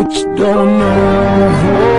Don't know.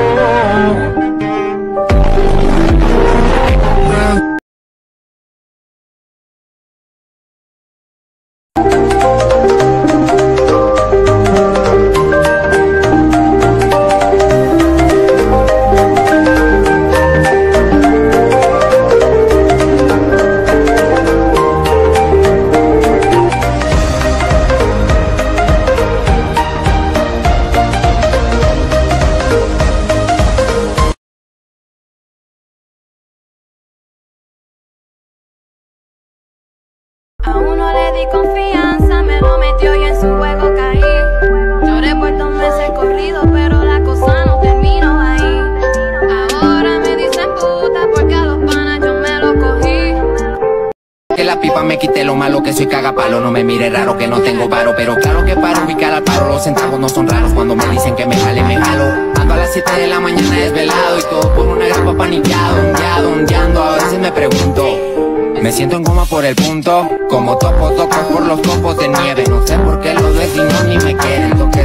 A uno le di confianza, me lo metió y en su juego caí. Lloré por 2 meses corrido, pero la cosa no terminó ahí. Ahora me dicen puta porque a los panas yo me lo cogí. Que la pipa me quité lo malo que soy cagapalo. No me mire raro que no tengo varo, pero claro que para ubicar al paro los centavos no son raros. Cuando me dicen que me jale, me jalo. Ando a las 7 de la mañana desvelado y todo por una grapa paniqueado, ondeando. A veces me pregunto, me siento en goma por el punto, como topo tocos por los copos de nieve. No sé por qué los vecinos ni me quieren toque.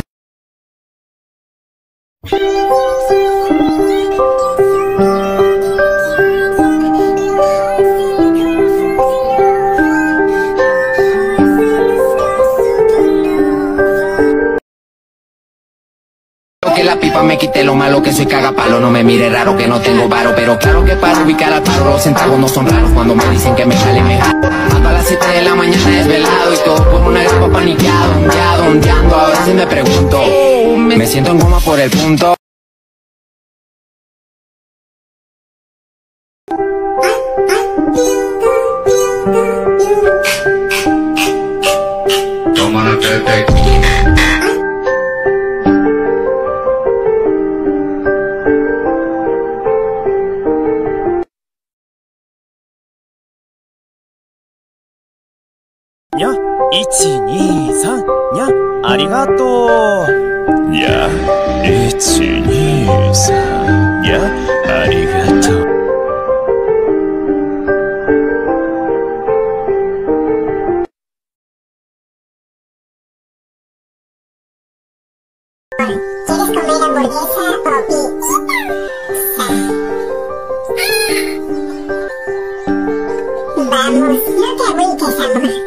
Que la pipa me quité lo malo que soy cagapalo. No me mire raro que no tengo varo, pero claro que para ubicar al paro los centavos no son raros. Cuando me dicen que me jale, me jalo. Ando a las 7 de la mañana desvelado y todo por una grapa paniqueado, ondeando. A veces me pregunto, me siento en goma por el punto. 야, 1, 2, 3, 야, 아리가또. 야, 1, 2, 3, 야, 아리가또. ¿Quieres comer hamburguesa o pizza? Vamos, no te agüites, amor.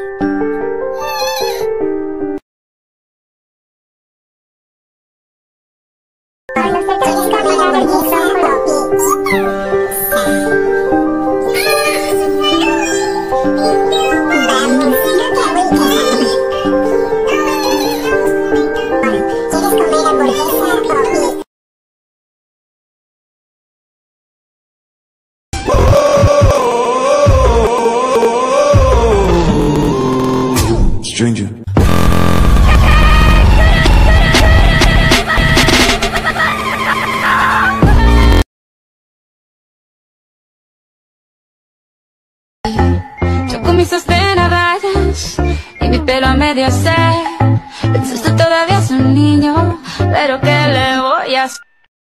Stranger. Yo con mis sostenadas y mi pelo a medio se. Usted todavía es un niño, pero ¿qué le voy a hacer?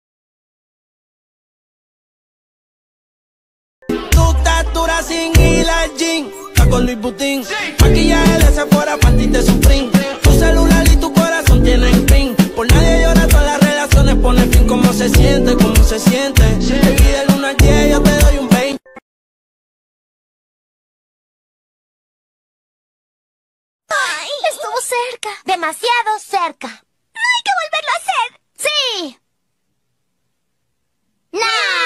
Tú estás dura sin ir al gym, está con Luis Butín. Maquillaje de Sephora, panty de Supreme. Tu celular y tu corazón tienen pin. Por nadie llora, todas las relaciones pone fin. ¿Cómo se siente? ¿Cómo se siente? Baby, del 1 al 10 yo te doy un 20. ¡Ay! Estuvo cerca. Demasiado cerca. ¿No hay que volverlo a hacer? ¡Sí! ¡Nah!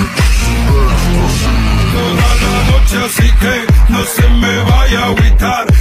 Toda la noche, así que no se me vaya a agüitar.